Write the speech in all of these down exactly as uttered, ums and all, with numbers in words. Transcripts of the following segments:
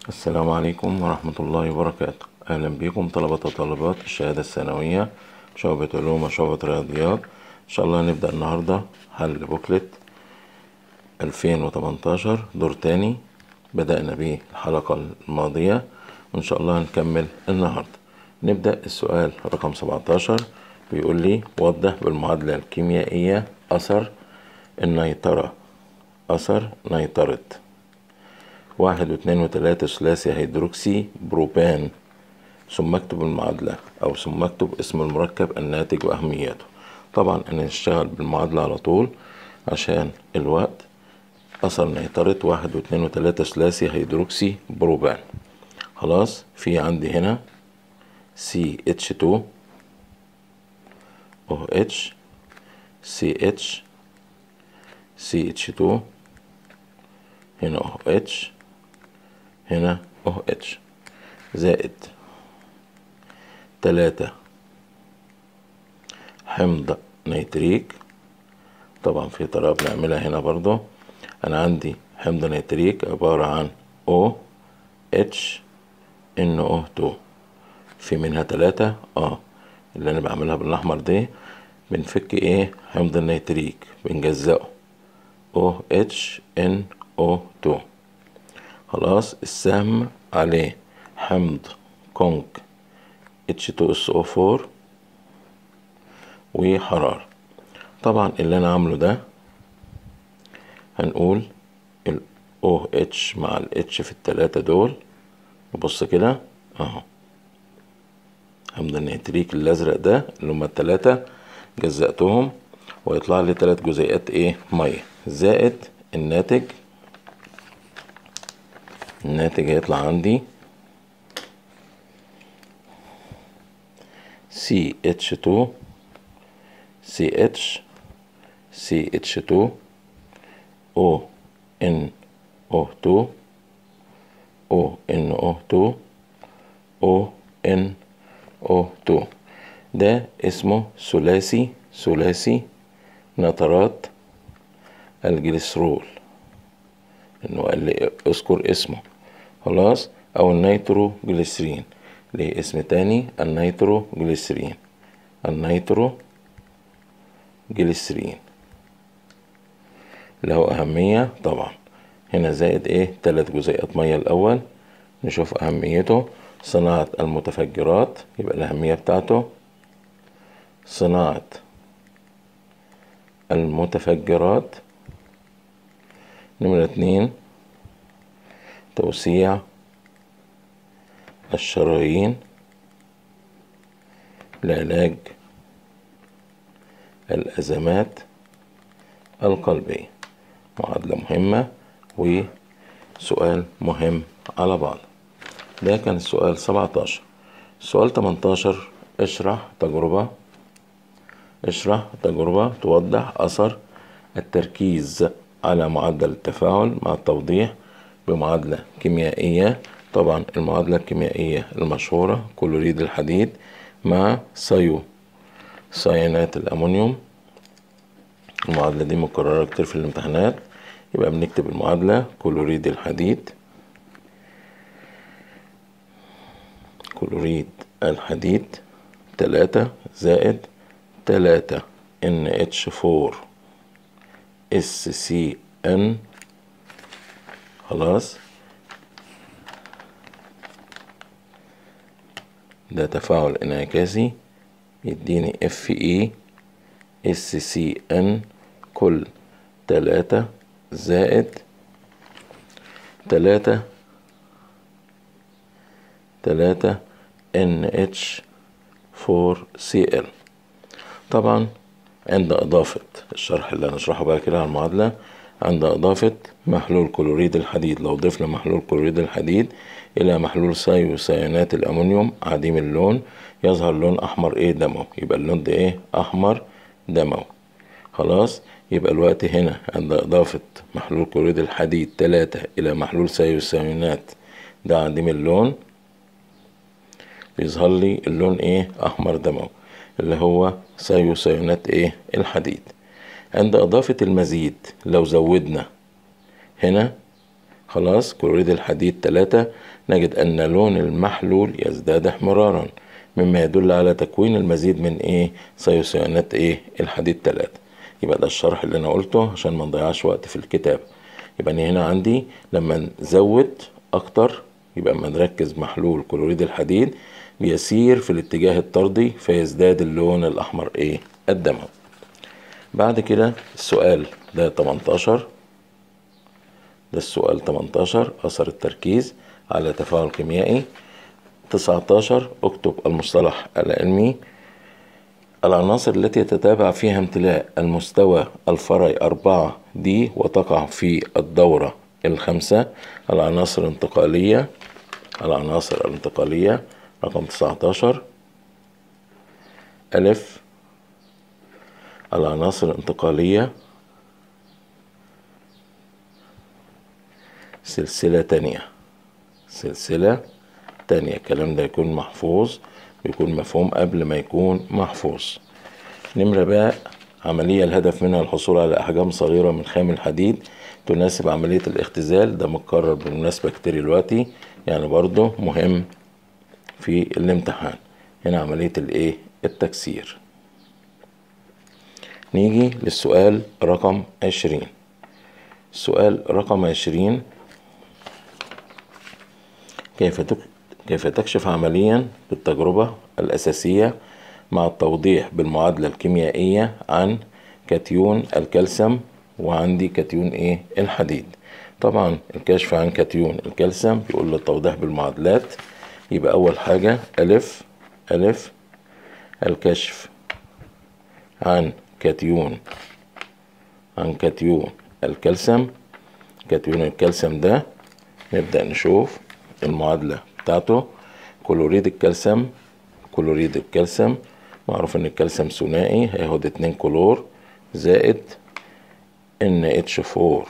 السلام عليكم ورحمة الله وبركاته. أهلا بكم طلبة وطالبات الشهادة الثانوية شعبة علوم وشعبة رياضيات. إن شاء الله هنبدأ النهاردة حل بوكلت ألفين وتمنتاشر دور تاني، بدأنا به الحلقة الماضية وإن شاء الله هنكمل النهاردة. نبدأ السؤال رقم سبعتاشر، بيقول لي وضح بالمعادلة الكيميائية أثر النيترة أثر نيترة واحد واثنين وثلاثة ثلاثي هيدروكسي بروبان، ثم اكتب المعادلة أو ثم اكتب اسم المركب الناتج وأهميته. طبعا أنا هشتغل بالمعادلة على طول عشان الوقت. أثر نيترة واحد واثنين وثلاثة ثلاثي هيدروكسي بروبان. خلاص، في عندي هنا سي اتش اتنين او اتش سي اتش سي اتش اتنين، هنا او اتش هنا او اتش، زائد تلاتة حمض نيتريك. طبعا في طريقة بنعملها هنا برضو. انا عندي حمض نيتريك عبارة عن او اتش ان او اتنين، في منها تلاتة اه اللي انا بعملها بالاحمر دي. بنفك ايه حمض النيتريك، بنجزأه او اتش ان او اتنين. خلاص، السهم عليه حمض كونك اتش اتنين اس او اربعة وحرارة. طبعا اللي انا عامله ده هنقول ال او اتش مع ال H في التلاتة دول. نبص كده اهو، حمض النيتريك الازرق ده اللي هما التلاتة جزأتهم ويطلع لي تلات جزيئات ايه مية، زائد الناتج. الناتج هيطلع عندي سي اتش اتنين سي اتش سي اتش اتنين او ان او اتنين او ان او اتنين او ان او اتنين. ده اسمه ثلاثي ثلاثي نترات الجليسرول، انه قال لي اذكر اسمه. خلاص، او النيترو جليسرين، ليه اسم تاني النيترو جليسرين النيترو جليسرين له أهمية طبعا. هنا زائد ايه تلات جزيئات مية الأول. نشوف أهميته. صناعة المتفجرات، يبقى الأهمية بتاعته صناعة المتفجرات. نمرة اتنين، توسيع الشرايين لعلاج الأزمات القلبية. معادلة مهمة وسؤال مهم على بعض. ده كان السؤال سبعتاشر. السؤال تمنتاشر، اشرح تجربة اشرح تجربة توضح أثر التركيز على معدل التفاعل مع التوضيح بمعادلة كيميائية. طبعا المعادلة الكيميائية المشهورة كلوريد الحديد مع سيو سيانات الأمونيوم. المعادلة دي مكررة كتير في الامتحانات، يبقى بنكتب المعادلة كلوريد الحديد كلوريد الحديد تلاتة زائد تلاتة ان اتش اربعة اس سي ان. خلاص، ده تفاعل انعكاسي يديني اف اي اس سي ان كل تلاتة زائد تلاتة تلاتة ان اتش اربعة سي ال. طبعا عند اضافة الشرح اللي هنشرحه بقى كده على المعادلة، عند اضافة محلول كلوريد الحديد، لو ضفنا محلول كلوريد الحديد الى محلول ثيوسيانات الامونيوم عديم اللون يظهر لون احمر ايه دموي، يبقى اللون ده ايه احمر دموي. خلاص، يبقى الوقت هنا عند اضافة محلول كلوريد الحديد تلاتة الى محلول ثيوسيانات ده عديم اللون بيظهر لي اللون ايه احمر دموي اللي هو ثيوسيانات ايه الحديد. عند اضافة المزيد لو زودنا هنا خلاص. كلوريد الحديد تلاتة، نجد أن لون المحلول يزداد احمرارا، مما يدل على تكوين المزيد من إيه ثيوسيانات إيه الحديد تلاتة. يبقى ده الشرح اللي أنا قلته عشان ما نضيعش وقت في الكتاب. يبقى أنا هنا عندي لما نزود أكتر، يبقى اما نركز محلول كلوريد الحديد بيسير في الاتجاه الطردي فيزداد اللون الأحمر إيه الدموي. بعد كده السؤال ده تمنتاشر، ده السؤال تمنتاشر، أثر التركيز على تفاعل كيميائي. تسعتاشر، اكتب المصطلح العلمي. العناصر التي يتتابع فيها امتلاء المستوى الفرعي أربعة دي وتقع في الدورة الخامسة. العناصر الانتقالية، العناصر الانتقالية رقم تسعتاشر. ألف، العناصر الانتقالية سلسلة تانية، سلسلة تانية. الكلام ده يكون محفوظ، يكون مفهوم قبل ما يكون محفوظ. نمرة باء، عملية الهدف منها الحصول على أحجام صغيرة من خام الحديد تناسب عملية الاختزال. ده متكرر بالمناسبة كتير دلوقتي، يعني برضو مهم في الامتحان. هنا عملية الايه التكسير. نيجي للسؤال رقم عشرين. السؤال رقم عشرين، كيف كيف تكشف عمليا بالتجربة الأساسية مع التوضيح بالمعادلة الكيميائية عن كاتيون الكالسيوم وعندي كاتيون ايه الحديد. طبعا الكشف عن كاتيون الكالسيوم بيقول له التوضيح بالمعادلات. يبقى أول حاجة ألف، ألف الكشف عن كاتيون عن كاتيون الكالسيوم. كاتيون الكالسيوم ده نبدأ نشوف المعادلة بتاعته. كلوريد الكالسيوم، كلوريد الكالسيوم معروف ان الكالسيوم ثنائي، هياخد اتنين كلور زائد ان اتش اربعة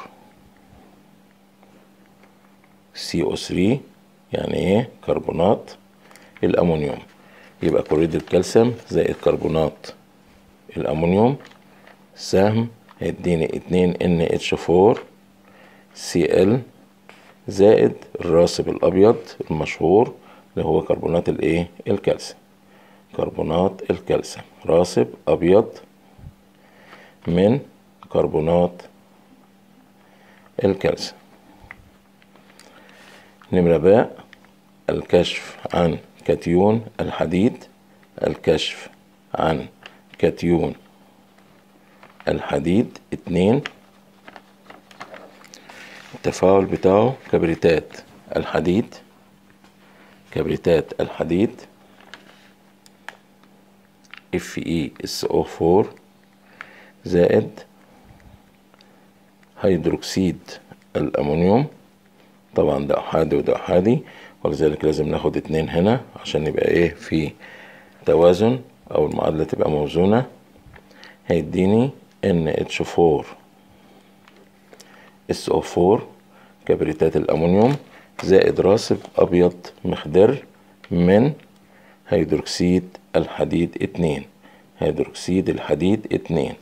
سي او تلاتة، يعني ايه كربونات الامونيوم. يبقى كلوريد الكالسيوم زائد كربونات الامونيوم سهم هيديني اتنين ان اتش اربعة سي ال زائد الراسب الابيض المشهور اللي هو كربونات الايه الكالسيوم. كربونات الكالسيوم راسب ابيض من كربونات الكالسيوم. نمرة باء، الكشف عن كاتيون الحديد. الكشف عن كاتيون الحديد اتنين، التفاعل بتاعه كبريتات الحديد، كبريتات الحديد اف اي اس او اربعة زائد هيدروكسيد الامونيوم. طبعا ده احادي وده احادي، ولذلك لازم ناخد اتنين هنا عشان يبقى ايه في توازن او المعادلة تبقى موزونة. هيديني ان اتش اربعة اس او اربعة كبريتات الامونيوم زائد راسب ابيض مخضر من هيدروكسيد الحديد اتنين، هيدروكسيد الحديد اتنين.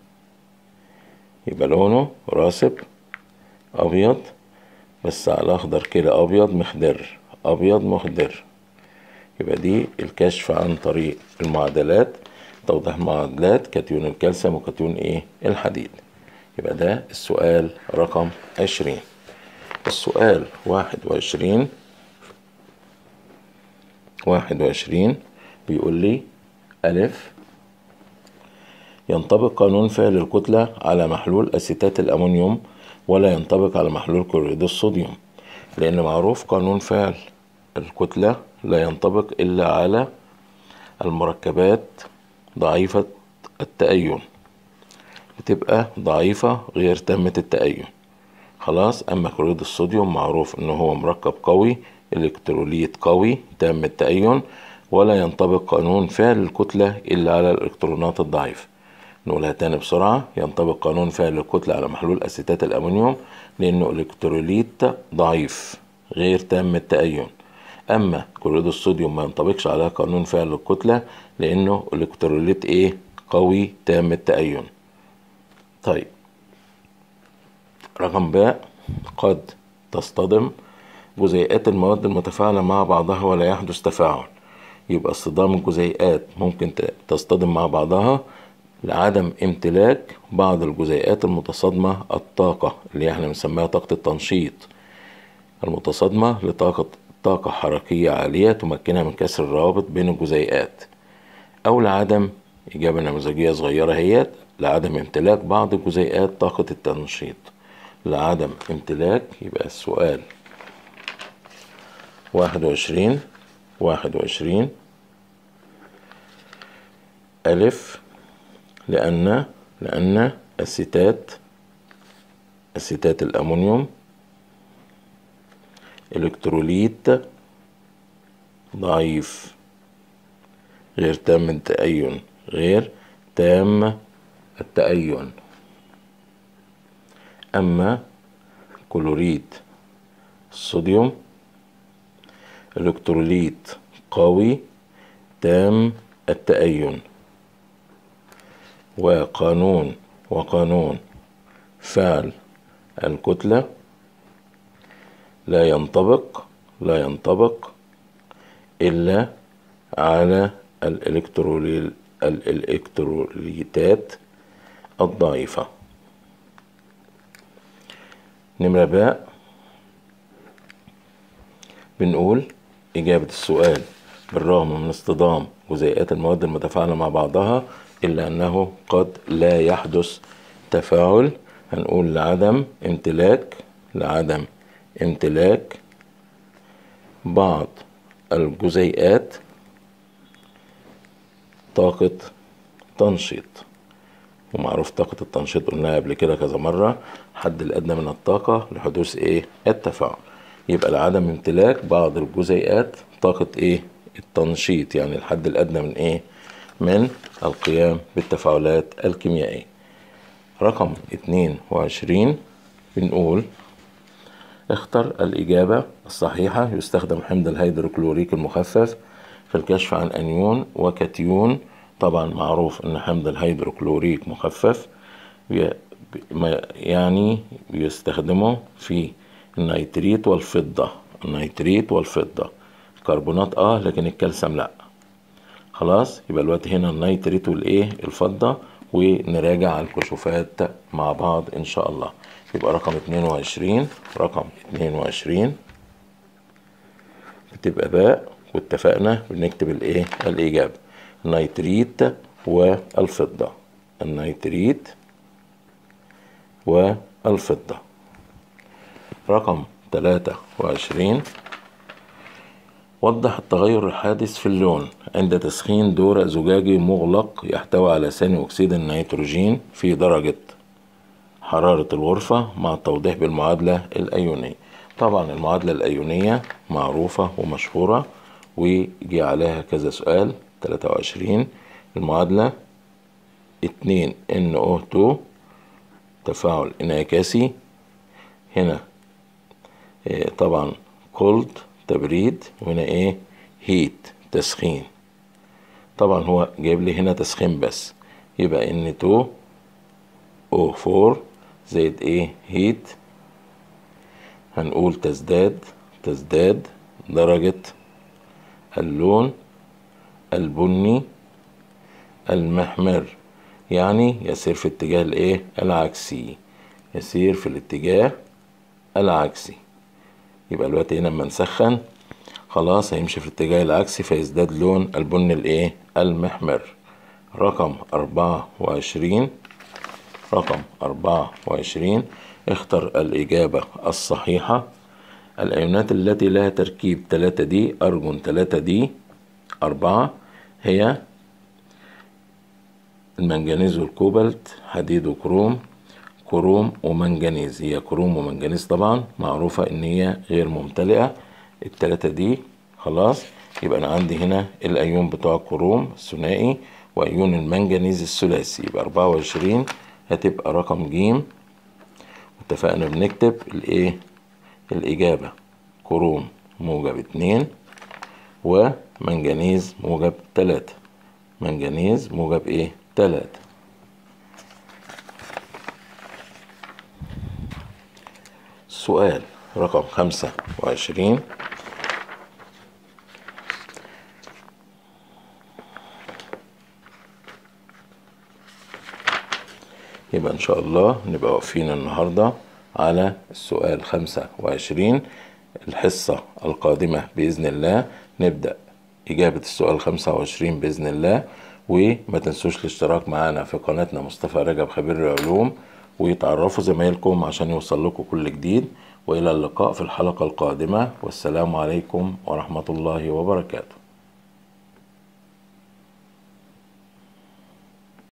يبقى لونه راسب ابيض بس على اخضر كده، ابيض مخضر، ابيض مخضر. يبقى دي الكشف عن طريق المعادلات، توضيح معادلات كاتيون الكالسيوم وكاتيون ايه الحديد. يبقى ده السؤال رقم عشرين. السؤال واحد وعشرين، واحد وعشرين بيقول لي ألف، ينطبق قانون فعل الكتلة على محلول أسيتات الأمونيوم ولا ينطبق على محلول كلوريد الصوديوم. لأن معروف قانون فعل الكتلة لا ينطبق إلا على المركبات ضعيفة التأين، بتبقى ضعيفة غير تامة التأين. خلاص. أما كلوريد الصوديوم معروف إنه هو مركب قوي، إلكتروليت قوي تام التأين، ولا ينطبق قانون فعل الكتلة إلا على الإلكترونات الضعيفة. نقولها تاني بسرعة. ينطبق قانون فعل الكتلة على محلول أسيتات الأمونيوم لأنه إلكتروليت ضعيف غير تام التأين. أما كلوريد الصوديوم ما ينطبقش على قانون فعل الكتلة لأنه إلكتروليت إيه قوي تام التأين. طيب رقم باء، قد تصطدم جزيئات المواد المتفاعلة مع بعضها ولا يحدث تفاعل. يبقى اصطدام الجزيئات ممكن تصطدم مع بعضها لعدم امتلاك بعض الجزيئات المتصادمة الطاقة اللي احنا بنسميها طاقة التنشيط المتصادمة لطاقة طاقة حركية عالية تمكنها من كسر الروابط بين الجزيئات، أو لعدم إجابة نموذجية صغيرة هي لعدم امتلاك بعض الجزيئات طاقة التنشيط. لعدم امتلاك، يبقى السؤال واحد وعشرين واحد وعشرين ألف. لأن لأن أسيتات أسيتات الأمونيوم إلكتروليت ضعيف غير تام التأين غير تام التأين أما كلوريد الصوديوم إلكتروليت قوي تام التأين. وقانون وقانون فعل الكتلة لا ينطبق لا ينطبق إلا على الإلكترولي الإلكتروليتات الضعيفة. نمرة باء بنقول إجابة السؤال: بالرغم من اصطدام جزيئات المواد المتفاعلة مع بعضها إلا أنه قد لا يحدث تفاعل. هنقول لعدم امتلاك لعدم امتلاك بعض الجزيئات طاقة تنشيط. ومعروف طاقة التنشيط قلناها قبل كده كذا مرة، حد الأدنى من الطاقة لحدوث إيه؟ التفاعل. يبقى لعدم امتلاك بعض الجزيئات طاقة إيه؟ التنشيط، يعني الحد الأدنى من إيه؟ من القيام بالتفاعلات الكيميائية. رقم اتنين وعشرين بنقول اختر الإجابة الصحيحة. يستخدم حمض الهيدروكلوريك المخفف في الكشف عن أنيون وكاتيون. طبعا معروف أن حمض الهيدروكلوريك مخفف، يعني بيستخدمه في النيتريت والفضة النيتريت والفضة كربونات اه لكن الكالسيوم لا. خلاص، يبقى الوقت هنا النيتريت والايه الفضة، ونراجع على الكشوفات مع بعض ان شاء الله. يبقى رقم اتنين وعشرين رقم اتنين وعشرين بتبقى باء، واتفقنا بنكتب الايه الاجابة: النيتريت والفضة النيتريت والفضة. رقم تلاتة وعشرين وضح التغير الحادث في اللون عند تسخين دورق زجاجي مغلق يحتوي على ثاني أكسيد النيتروجين في درجة حرارة الغرفة، مع التوضيح بالمعادلة الأيونية. طبعا المعادلة الأيونية معروفة ومشهورة ويجي عليها كذا سؤال. تلاتة وعشرين المعادلة اتنين إن أو تو تفاعل انعكاسي، هنا إيه طبعا كولد تبريد، وهنا ايه هيت تسخين. طبعا هو جايب لي هنا تسخين بس، يبقى ان اتنين او اربعة زائد ايه هيت. هنقول تزداد تزداد درجة اللون البني المحمر، يعني يسير في اتجاه الايه العكسي يسير في الاتجاه العكسي. يبقى الوقت هنا لما نسخن خلاص هيمشي في الاتجاه العكسي فيزداد لون البني الايه المحمر. رقم أربعة وعشرين رقم أربعة وعشرين اختر الإجابة الصحيحة. الأيونات التي لها تركيب تلاتة دي أرجون تلاتة دي أربعة هي المنجنيز والكوبالت، حديد وكروم، كروم ومنجنيز. هي كروم ومنجنيز طبعا معروفة ان هي غير ممتلئة التلاتة دي. خلاص، يبقى انا عندي هنا الايون بتوع الكروم الثنائي وايون المنجنيز الثلاثي. يبقى أربعة وعشرين هتبقى رقم ج. اتفقنا بنكتب الايه الاجابة: كروم موجب اتنين ومنجنيز موجب تلاتة منجنيز موجب ايه تلاتة. سؤال: رقم خمسة وعشرين. يبقى ان شاء الله نبقى واقفين النهاردة على السؤال خمسة وعشرين. الحصة القادمة بإذن الله نبدأ إجابة السؤال خمسة وعشرين بإذن الله. وما تنسوش الاشتراك معنا في قناتنا مصطفى رجب خبير العلوم، ويتعرفوا زمايلكم عشان يوصل لكم كل جديد. وإلى اللقاء في الحلقة القادمة، والسلام عليكم ورحمة الله وبركاته.